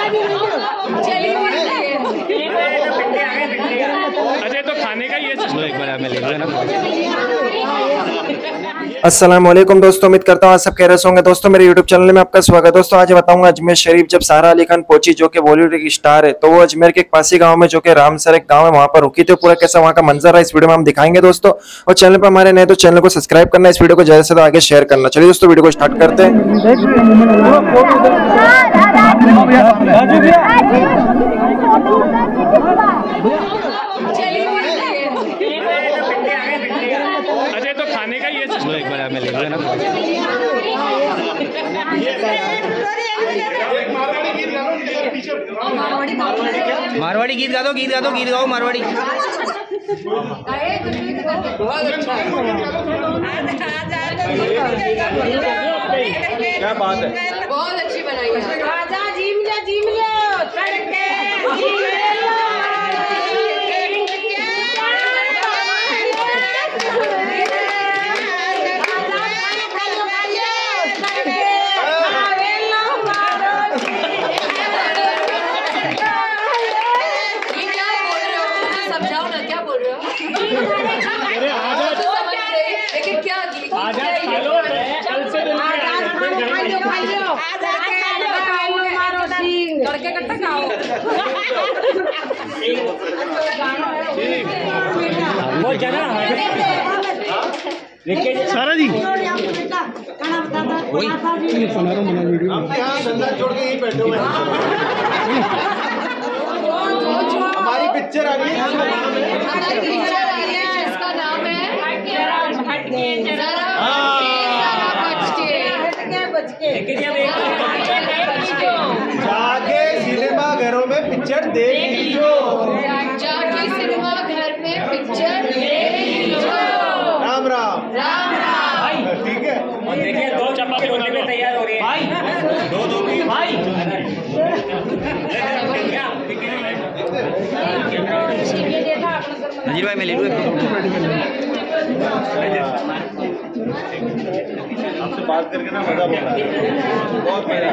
अजय तो खाने का ही है। एक बार मैं ले लूँ ना। अस्सलाम वालेकुम दोस्तों, उम्मीद करता हूँ आप सब खैरियत से होंगे। दोस्तों मेरे यूट्यूब चैनल में आपका स्वागत है। दोस्तों आज बताऊंगा अजमेर शरीफ जब सारा अली खान पहुंची, जो कि बॉलीवुड की स्टार है, तो वो अजमेर के एक पासी गांव में, जो कि रामसर एक गांव है, वहां पर रुकी थी। पूरा कैसा वहां का मंजर है इस वीडियो में हम दिखाएंगे दोस्तों। और चैनल पर हमारे नए तो चैनल को सब्सक्राइब करना, इस वीडियो को ज्यादा से ज्यादा आगे शेयर करना। चलिए दोस्तों वीडियो को स्टार्ट करते हैं। अजय तो खाने का ही है। एक बार मैं ले लूँ ना। मारवाड़ी गीत गा दो, गीत गाओ मारवाड़ी। क्या बात है, बहुत अच्छी बनाई है। सारा जी हमारी पिक्चर आ गई है। इसका नाम है जाके सिनेमा घरों में पिक्चर देख लीजिए। जाके सिनेमा घर में पिक्चर देख लीजिए। राम राम राम राम। ठीक है। और देखिए दो चपाती होने में तैयार हो रही है भाई। दो भाई नजीर भाई मैं ले लूँ। आपसे बात करके ना मजा बोला, बहुत मजा